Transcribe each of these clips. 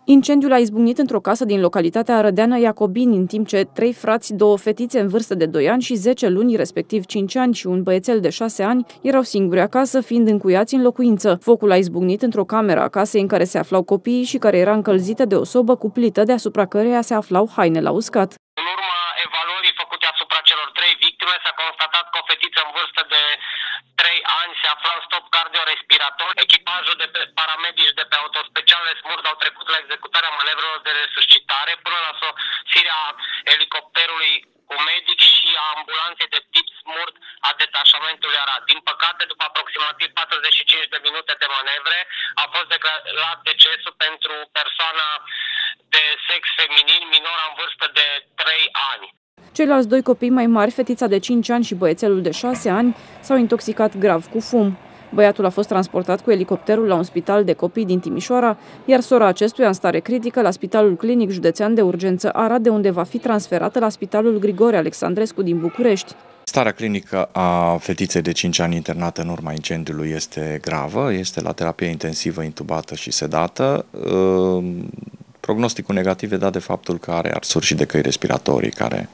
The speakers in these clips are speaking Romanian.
Incendiul a izbucnit într-o casă din localitatea Rădeană Iacobini, în timp ce 3 frați, 2 fetițe în vârstă de 2 ani și 10 luni, respectiv 5 ani și un băiețel de 6 ani, erau singuri acasă, fiind încuiați în locuință. Focul a izbucnit într-o cameră a casei în care se aflau copiii și care era încălzită de o sobă cu plită, deasupra căreia se aflau haine la uscat. În urma evaluării făcute asupra celor 3 victime, s-a constatat că o fetiță în vârstă de 3 ani se afla în stop cardiorespirator. Echipajul de paramedici de pe autospecialele SMURD au trecut la executarea manevrelor de resuscitare până la sosirea elicopterului cu medic și a ambulanței de tip SMURD a detașamentului Arad. Din păcate, după aproximativ 45 de minute de manevre, a fost declarat decesul pentru persoana de sex feminin minoră în vârstă de 3 ani. Ceilalți 2 copii mai mari, fetița de 5 ani și băiețelul de 6 ani, s-au intoxicat grav cu fum. Băiatul a fost transportat cu elicopterul la un spital de copii din Timișoara, iar sora acestuia în stare critică la Spitalul Clinic Județean de Urgență Arad, de unde va fi transferată la Spitalul Grigore Alexandrescu din București. Starea clinică a fetiței de 5 ani internată în urma incendiului este gravă, este la terapie intensivă, intubată și sedată. Prognosticul negativ e dat de faptul că are arsuri și de căi respiratorii care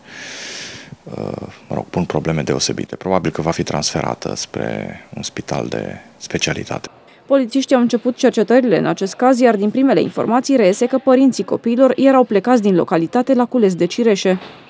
pun probleme deosebite. Probabil că va fi transferată spre un spital de specialitate. Polițiștii au început cercetările în acest caz, iar din primele informații reiese că părinții copiilor erau plecați din localitate la cules de cireșe.